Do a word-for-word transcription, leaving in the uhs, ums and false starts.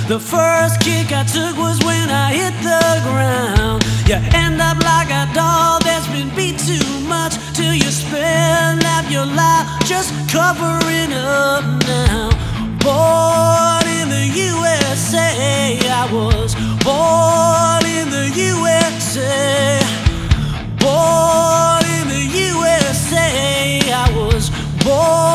The first kick I took was when I hit the ground. You end up like a doll that's been beat too much, till you spend half your life just covering up now. Born in the U S A, I was born in the U S A. Born in the U S A, I was born